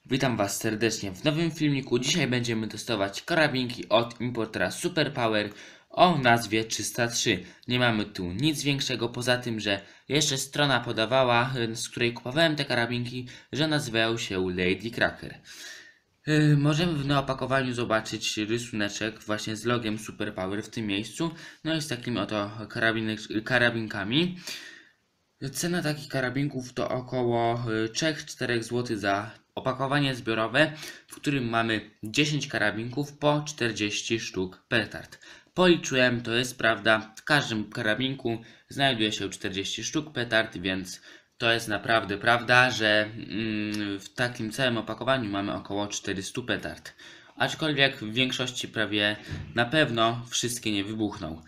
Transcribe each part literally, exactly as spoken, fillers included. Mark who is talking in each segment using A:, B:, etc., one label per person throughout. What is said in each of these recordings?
A: Witam Was serdecznie w nowym filmiku. Dzisiaj będziemy testować karabinki od importera Superpower o nazwie trzysta trzy. Nie mamy tu nic większego poza tym, że jeszcze strona podawała, z której kupowałem te karabinki, że nazywają się Lady Cracker. Yy, możemy na opakowaniu zobaczyć rysuneczek właśnie z logiem Superpower w tym miejscu. No i z takimi oto karabinkami. Cena takich karabinków to około trzy do czterech złotych za opakowanie zbiorowe, w którym mamy dziesięć karabinków po czterdzieści sztuk petard. Policzyłem, to jest prawda, w każdym karabinku znajduje się czterdzieści sztuk petard, więc to jest naprawdę prawda, że mm, w takim całym opakowaniu mamy około czterysta petard. Aczkolwiek w większości prawie na pewno wszystkie nie wybuchną.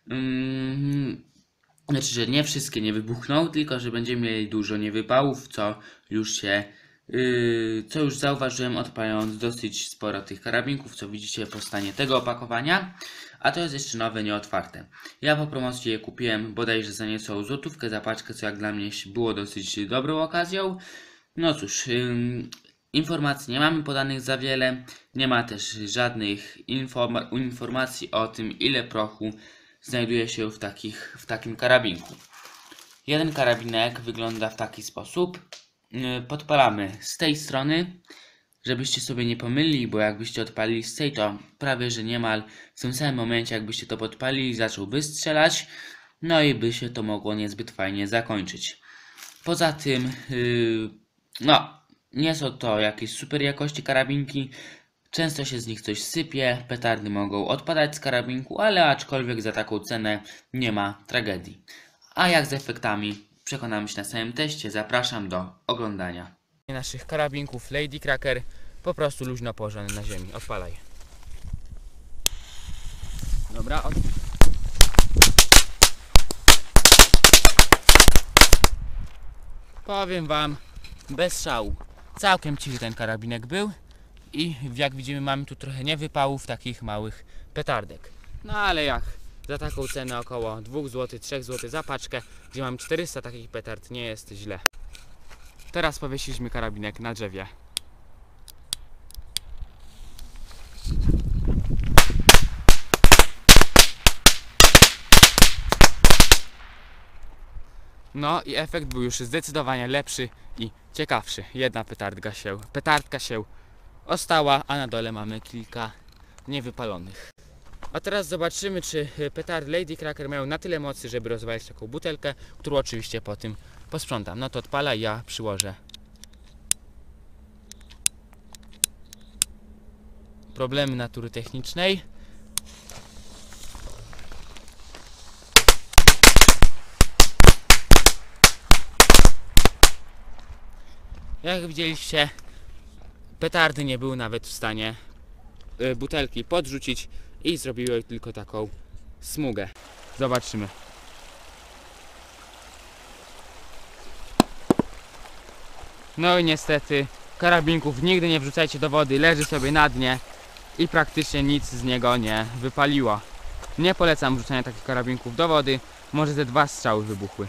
A: Mm, Znaczy, że nie wszystkie nie wybuchną, tylko że będziemy mieli dużo niewypałów, co już się, yy, co już zauważyłem odpalając dosyć sporo tych karabinków, co widzicie po stanie tego opakowania. A to jest jeszcze nowe, nieotwarte. Ja po promocji je kupiłem bodajże za niecałą złotówkę za paczkę, co jak dla mnie było dosyć dobrą okazją. No cóż, yy, informacji nie mamy podanych za wiele, nie ma też żadnych informa informacji o tym, ile prochu znajduje się w, takich, w takim karabinku. Jeden karabinek wygląda w taki sposób. Podpalamy z tej strony, żebyście sobie nie pomylili, bo jakbyście odpalili z tej, to prawie że niemal w tym samym momencie, jakbyście to podpalili, zaczął wystrzelać, no i by się to mogło niezbyt fajnie zakończyć. Poza tym, yy, no, nie są to jakieś super jakości karabinki. Często się z nich coś sypie, petardy mogą odpadać z karabinku, ale aczkolwiek za taką cenę nie ma tragedii. A jak z efektami, przekonamy się na samym teście. Zapraszam do oglądania naszych karabinków Lady Cracker, po prostu luźno położony na ziemi. Odpalaj. Dobra, od... Powiem wam, bez szału. Całkiem cichy ten karabinek był. I jak widzimy, mamy tu trochę niewypałów takich małych petardek. No ale jak za taką cenę około dwa złote, trzy złote za paczkę, gdzie mamy czterysta takich petard, nie jest źle. Teraz powiesiliśmy karabinek na drzewie. No i efekt był już zdecydowanie lepszy i ciekawszy. Jedna petardka się, petardka się ostała, a na dole mamy kilka niewypalonych. A teraz zobaczymy, czy petardy Lady Cracker mają na tyle mocy, żeby rozwalić taką butelkę, którą oczywiście po tym posprzątam. No to odpala i ja przyłożę. Problemy natury technicznej. Jak widzieliście, petardy nie były nawet w stanie y, butelki podrzucić i zrobiły tylko taką smugę. Zobaczymy. No i niestety karabinków nigdy nie wrzucajcie do wody, leży sobie na dnie i praktycznie nic z niego nie wypaliło. Nie polecam wrzucania takich karabinków do wody, może ze dwa strzały wybuchły.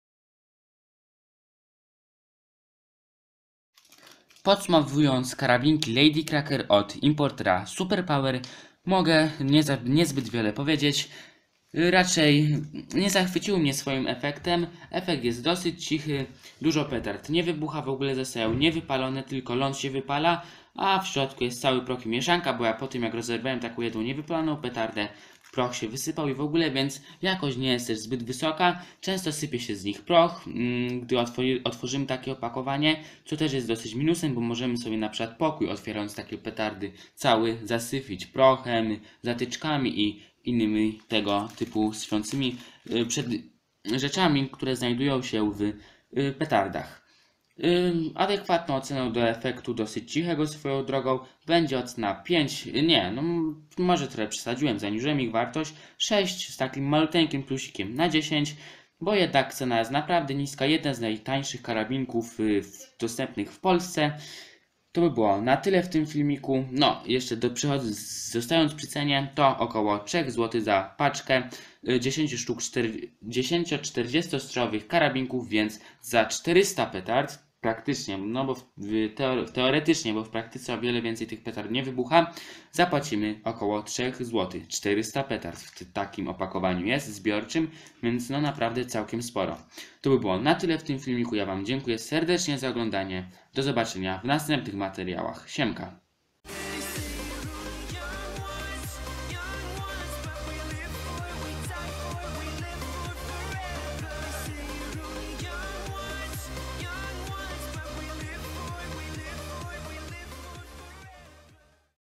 A: Podsumowując karabinki Lady Cracker od importera Superpower, mogę nie za, niezbyt wiele powiedzieć. Raczej nie zachwycił mnie swoim efektem. Efekt jest dosyć cichy, dużo petard nie wybucha, w ogóle zostają niewypalone, tylko ląd się wypala, a w środku jest cały proch i mieszanka, bo ja po tym jak rozerwałem taką jedną niewypaloną petardę, proch się wysypał i w ogóle, więc jakość nie jest też zbyt wysoka. Często sypie się z nich proch, gdy otworzymy takie opakowanie, co też jest dosyć minusem, bo możemy sobie na przykład pokój, otwierając takie petardy, cały zasyfić prochem, zatyczkami i innymi tego typu śpiącymi przed rzeczami, które znajdują się w petardach. Adekwatną oceną do efektu dosyć cichego swoją drogą będzie ocena pięć, nie, no może trochę przesadziłem, zaniżyłem ich wartość, sześć z takim maluteńkim plusikiem na dziesięć, bo jednak cena jest naprawdę niska, jeden z najtańszych karabinków dostępnych w Polsce. To by było na tyle w tym filmiku. No, jeszcze do przychodzę, zostając przy cenie, to około trzy złote za paczkę dziesięć sztuk dziesięcio-czterdziestostrzałowych karabinków, więc za czterysta petard praktycznie, no bo w, w teore, teoretycznie, bo w praktyce o wiele więcej tych petard nie wybucha, zapłacimy około trzy złote. czterysta petard w takim opakowaniu jest, zbiorczym, więc no naprawdę całkiem sporo. To by było na tyle w tym filmiku. Ja Wam dziękuję serdecznie za oglądanie. Do zobaczenia w następnych materiałach. Siemka!